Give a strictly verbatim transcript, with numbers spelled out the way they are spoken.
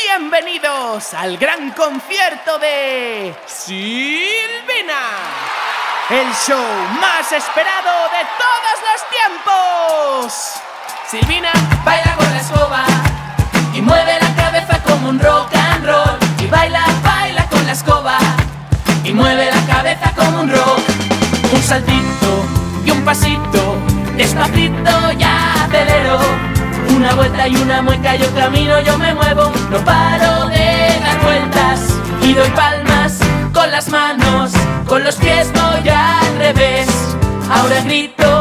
Bienvenidos al gran concierto de Silvina, el show más esperado de todos los tiempos. Silvina baila con la escoba y mueve la cabeza como un rock and roll. Y baila, baila con la escoba y mueve la cabeza como un rock. Un saltito y un pasito, despacito ya acelero. Una vuelta y una mueca, yo camino, yo me muevo. No paro de dar vueltas y doy palmas con las manos, con los pies voy al revés. Ahora grito